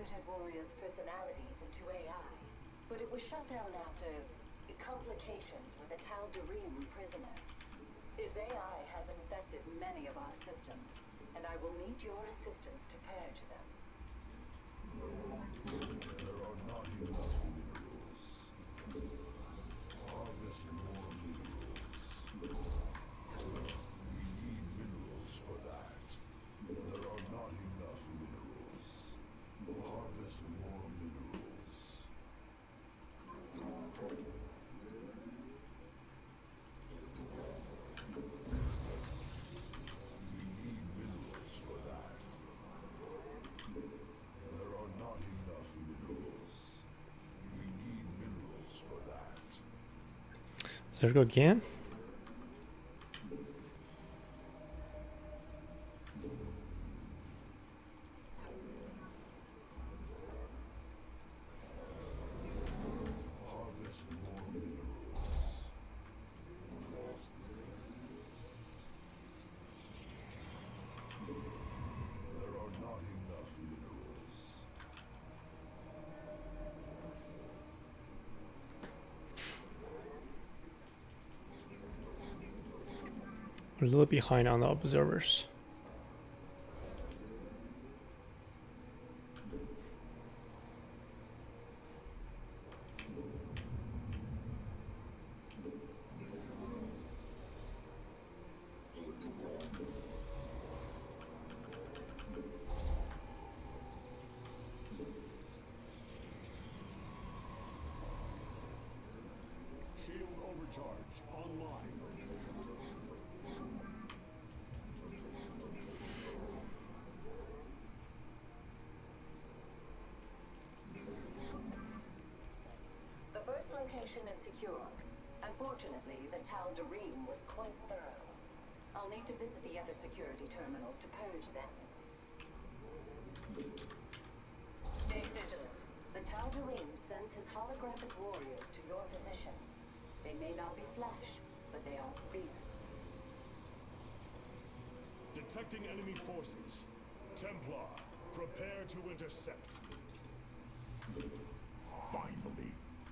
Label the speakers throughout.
Speaker 1: converted warriors' personalities into AI, but it was shut down after complications with a Tal'darim prisoner. His AI has infected many of our systems, and I will need your assistance to purge them.
Speaker 2: There are not enough minerals. Harvest more minerals. We need minerals for that. There are not enough minerals. Harvest more minerals. We need minerals for that. There are not enough minerals. We need minerals for that.
Speaker 3: Circle again?
Speaker 2: Harvest more minerals. There are not enough minerals.
Speaker 3: We're a little behind on the observers.
Speaker 2: Shield overcharge online.
Speaker 1: The first location is secured. Unfortunately, the Tal'darim was quite thorough. I'll need to visit the other security terminals to purge them. Stay vigilant. The Tal'darim sends his holographic warriors to your position. They may not be flash, but they are fierce.
Speaker 2: Detecting enemy forces. Templar, prepare to intercept. Finally.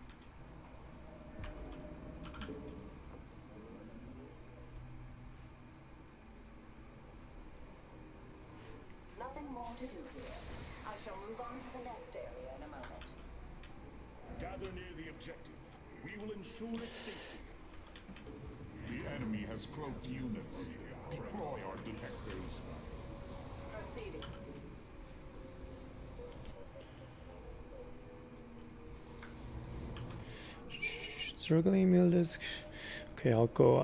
Speaker 1: Nothing more to do here. I shall move on to the next area in a moment.
Speaker 2: Gather near the objective. We will ensure its safety. The enemy has cloaked units. Deploy our detectors.
Speaker 1: Proceeding.
Speaker 3: Struggling email disk. Okay, I'll go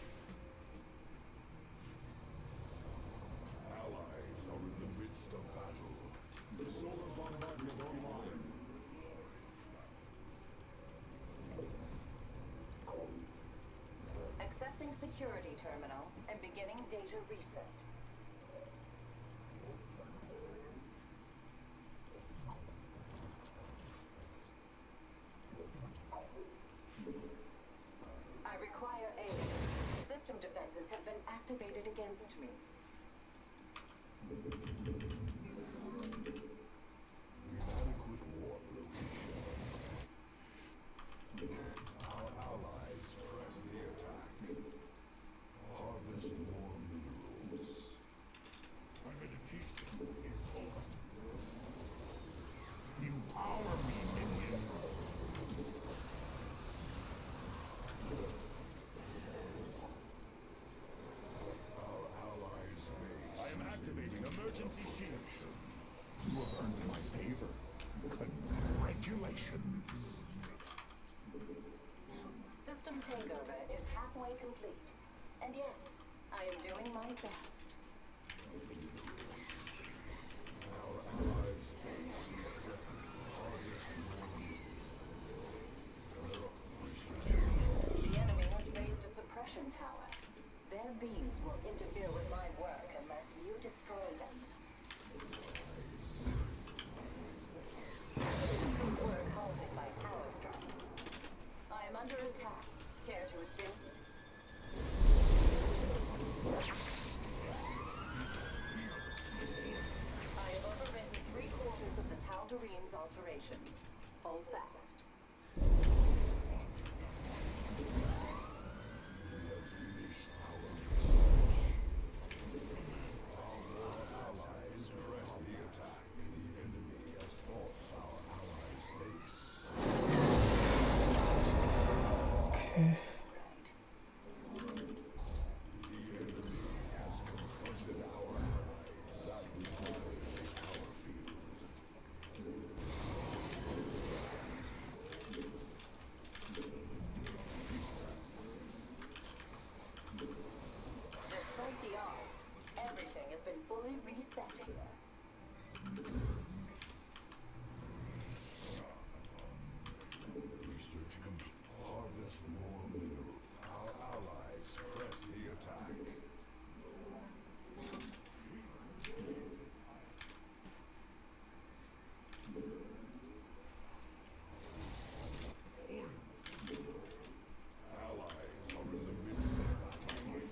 Speaker 2: Allies are in the midst of battle. Solar bombardment online.
Speaker 1: Accessing security terminal and beginning data reset. I require aid. System defenses have been activated against me.
Speaker 2: Inadequate warp location. Our allies press the attack. Harvest more minerals. My meditation is over. Empower me, minion. Our allies base. I am activating emergency shields. You have earned my favor. Congratulations.
Speaker 1: System takeover is halfway complete. And yes, I am doing my best.
Speaker 2: Our allies base is threatened. Harvest more minerals.
Speaker 1: The enemy has raised a suppression tower. Their beams will interfere with my work unless you destroy them. System's work halted by tower strikes. I am under attack. Care to assist? I have overridden 3/4 of the Tal'darim Tal'darim's alterations. Hold fast.
Speaker 3: Okay.
Speaker 1: Despite the odds, everything has been fully reset here.
Speaker 4: Research complete. Harvest more mineral. Our allies press the attack. Allies are in the midst of battle.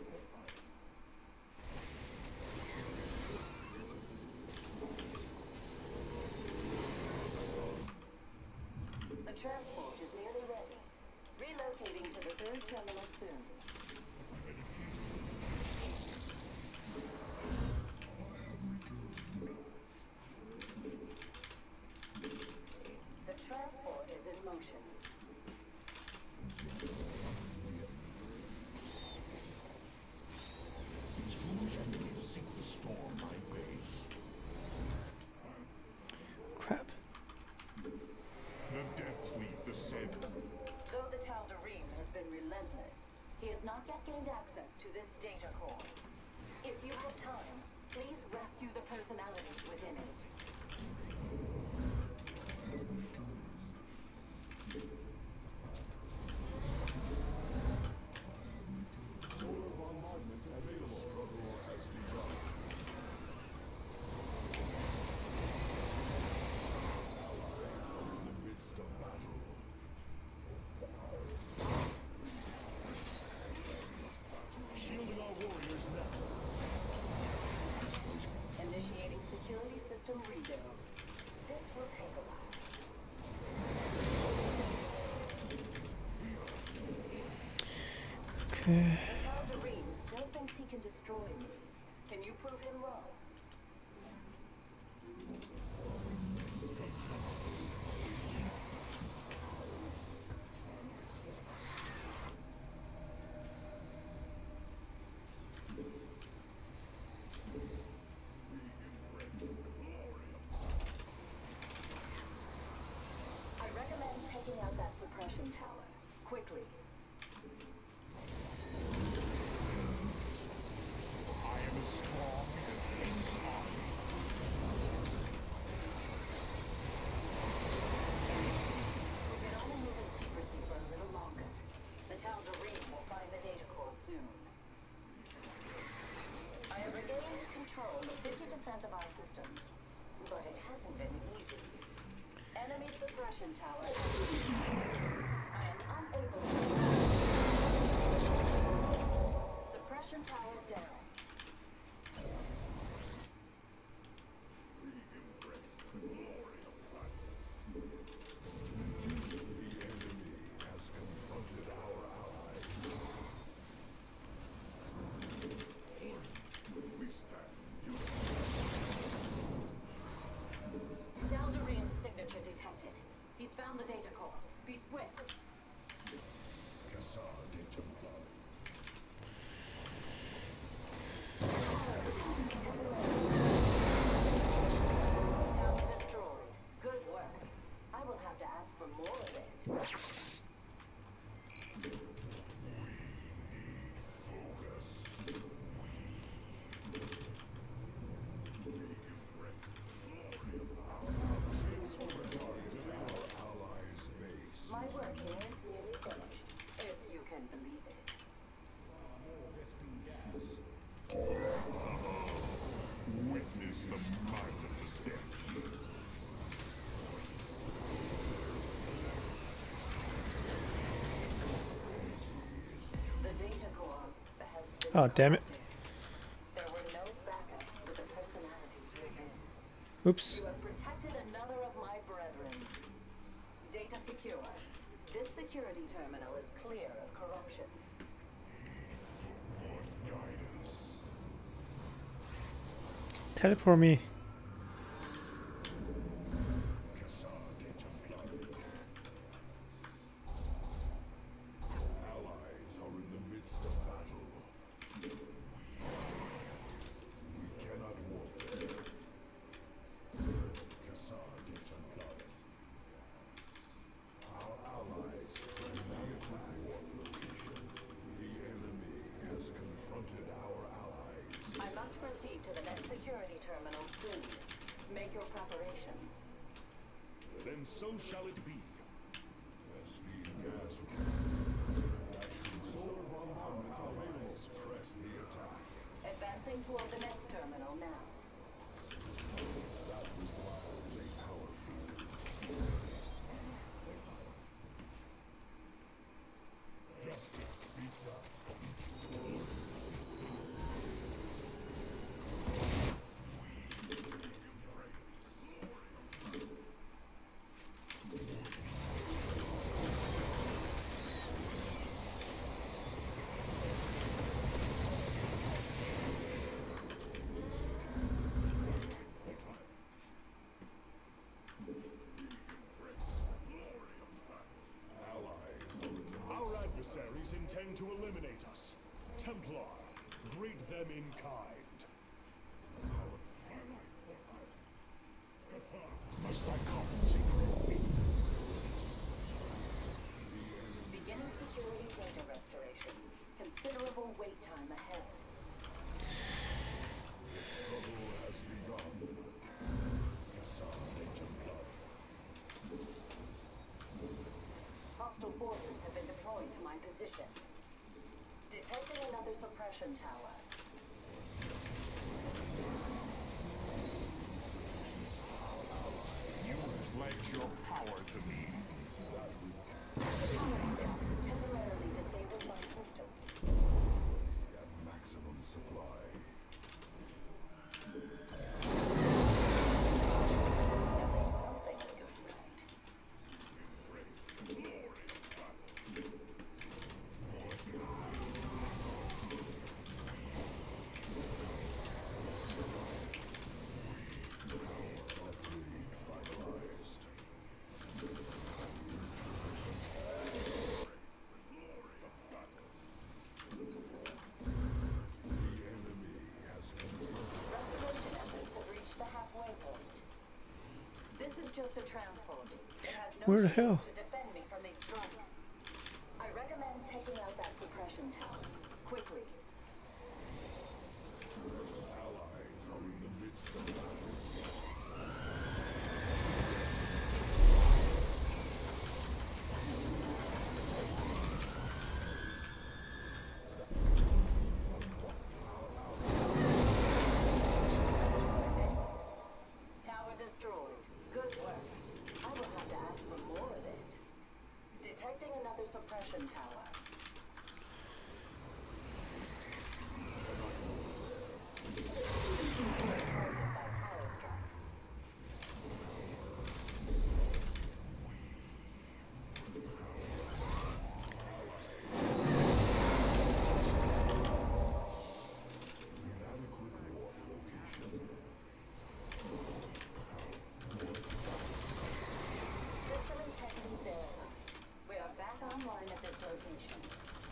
Speaker 1: The transport is nearly ready. Relocating to the third terminal soon. The transport is in motion.
Speaker 2: These foolish enemies seek to storm my base.
Speaker 3: Crap.
Speaker 2: The Death Fleet descend.
Speaker 1: Though the Tal'darim has been relentless, he has not yet gained access to this data core. If you have time, please rescue the personalities within it.
Speaker 4: Solar bombardment available. Struggle has begun. Allies are in the midst of battle.
Speaker 2: Shielding our warriors now.
Speaker 1: Initiating security system rebuild. This will take a while.
Speaker 3: Okay.
Speaker 1: The Tal'darim still thinks he can destroy me. Can you prove him wrong? I recommend taking out that suppression tower. Quickly.
Speaker 2: I am as strong as any army.
Speaker 1: We can only move in secrecy for a little longer. The Tal'darim will find the data core soon. I have regained control of 50% of our systems, but it hasn't been easy. Enemy suppression tower. I am unable to. Suppression tower down.
Speaker 4: The enemy has confronted our allies. We stand.
Speaker 1: Tal'darim's signature detected. He's found the data core. Be swift.
Speaker 4: Cassard Templar.
Speaker 1: Tower destroyed. Good work. I will have to ask for more of it.
Speaker 4: Allies base.
Speaker 1: My work here is nearly finished, if you can believe it.
Speaker 2: Witness the might of the Death Fleet.
Speaker 1: The data core has been
Speaker 3: Oh, damn it.
Speaker 1: corrupted. There were no backups for the personalities within.
Speaker 3: Oops.
Speaker 1: You have protected another of my security terminal is clear of corruption.
Speaker 3: Teleport me.
Speaker 4: Allies are in the midst of battle. We cannot walk there. Our allies press the attack warp location. The enemy has confronted our allies.
Speaker 1: I must proceed to the next security terminal soon. Make your preparations.
Speaker 2: Then so shall it be.
Speaker 4: SP gas. Solar bombardment available. Press the attack.
Speaker 1: Advancing toward the next terminal now.
Speaker 4: That was wildly powerful.
Speaker 2: Justice be done. Our adversaries intend to eliminate us. Templar, greet them in kind. Must I compensate for your weakness?
Speaker 1: Beginning security data restoration. Considerable wait time ahead.
Speaker 4: Struggle has begun.
Speaker 1: Hostile forces have been deployed to my position. Detecting another suppression tower.
Speaker 2: You pledge your power to me.
Speaker 1: Temporarily disabled my system.
Speaker 4: At maximum supply.
Speaker 1: Something is going right. Restoration efforts have reached the halfway point. This is just a transport. It has no
Speaker 3: Where the
Speaker 1: shield
Speaker 3: hell?
Speaker 1: to defend me from these strikes. I recommend taking out that suppression tower. Quickly.
Speaker 4: Allies are in the midst of battle.
Speaker 1: Tower destroyed. Good work. I will have to ask for more of it. Detecting another suppression tower. Halted by tower strikes.
Speaker 4: Inadequate warp location.
Speaker 1: System integrity verified. We are back online at this location.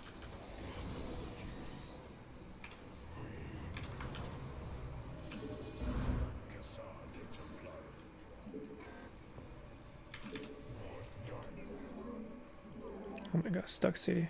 Speaker 3: Oh my god, stuck city.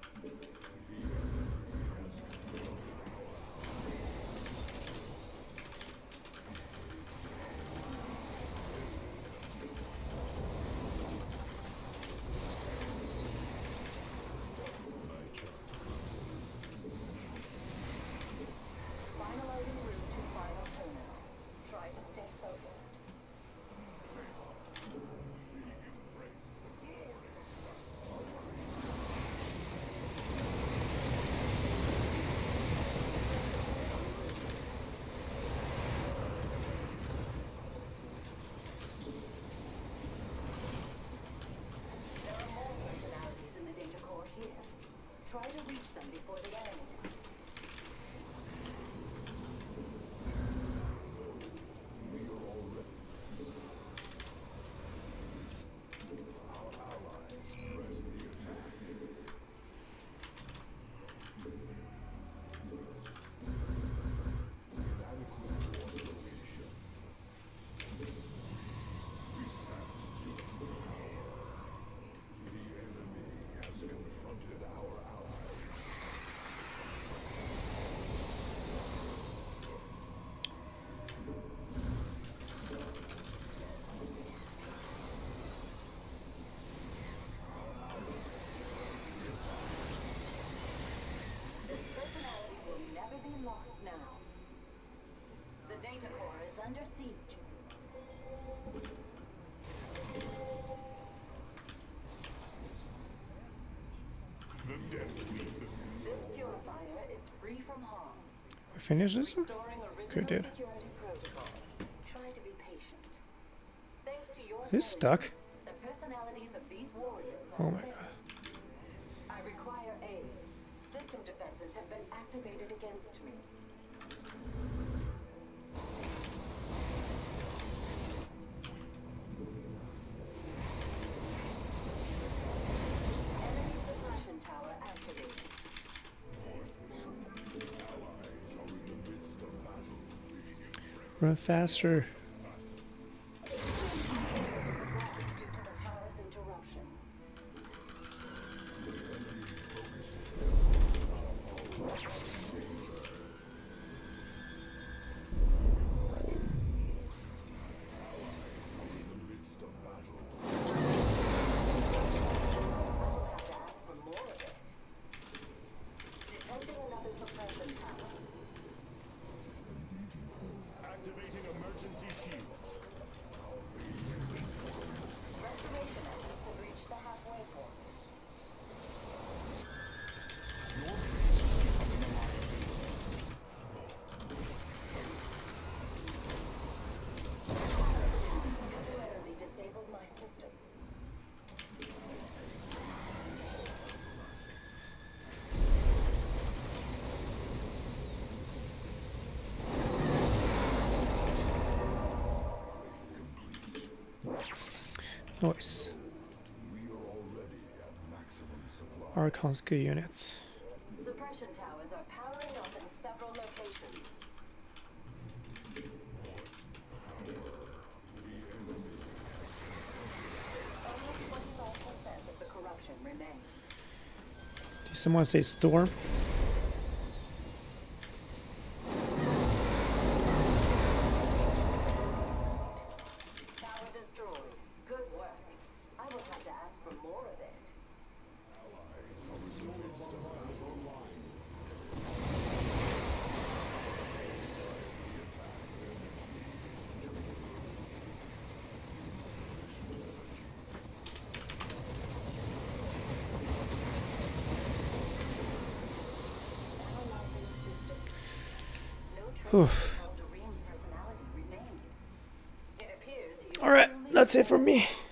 Speaker 1: Finalizing route to final terminal. Try to stay focused.
Speaker 3: finish this one?
Speaker 1: Restoring original
Speaker 3: Good, dude.
Speaker 1: security protocol. Try to be patient. Thanks to your
Speaker 3: He's stuck.
Speaker 1: the personalities of these warriors
Speaker 3: Oh
Speaker 1: are
Speaker 3: my
Speaker 1: safe.
Speaker 3: god.
Speaker 1: I require aid. System defenses have been activated against me. Enemy suppression tower activated.
Speaker 3: Run faster.
Speaker 1: Due to the tower's interruption. I will have to ask for more of it. Detecting another suppression tower.
Speaker 2: Activating emergency shields.
Speaker 1: Restoration efforts have reached the halfway point. Temporarily disabled my systems.
Speaker 3: Nice.
Speaker 4: We are already at maximum supply.
Speaker 3: Arkanska units.
Speaker 1: Suppression towers are powering up in several locations. Only 25% of the corruption remains.
Speaker 3: Did someone say storm?
Speaker 1: Tower destroyed. Good work. I will have to ask for more of it. Analyzing system. No trace of Tal'darim personality remains. It appears he is
Speaker 3: Alright,
Speaker 1: truly
Speaker 3: that's it from me.